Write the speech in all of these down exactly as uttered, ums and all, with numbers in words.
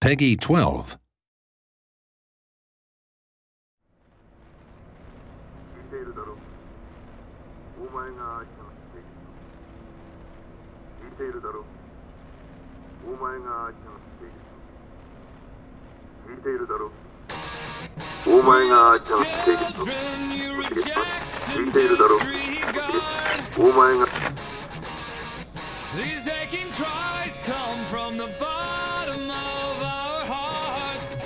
Peggy twelve. These aching cries come from the bottom of our hearts.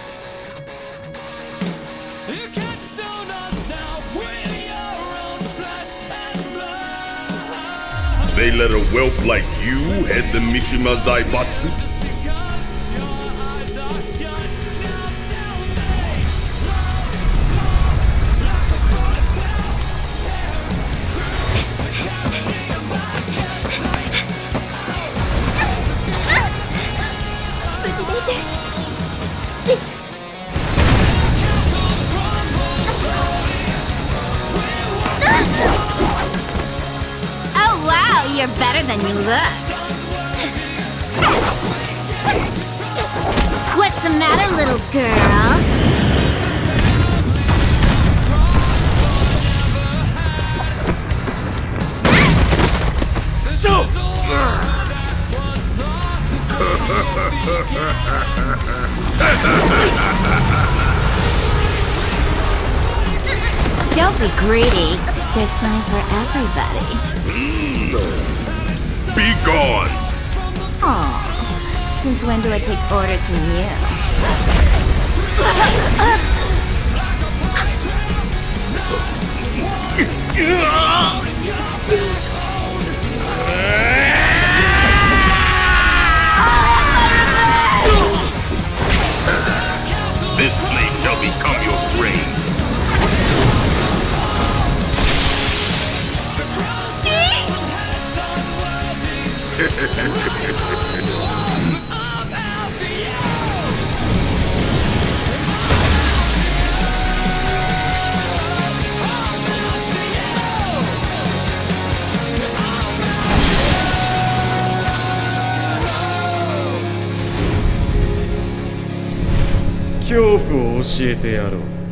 You can't stone us now with your own flesh and blood. They let a whelp like you head the Mishima Zaibatsu? Just because your eyes are shut, now tell me. Love, lost, like a bullet will tear through the cavity of my chest like Oh wow, you're better than you look. What's the matter, little girl? So! Don't be greedy. There's plenty for everybody. Be gone! Aw, since when do I take orders from you? This place shall become your grave. 恐怖を教えてやろう。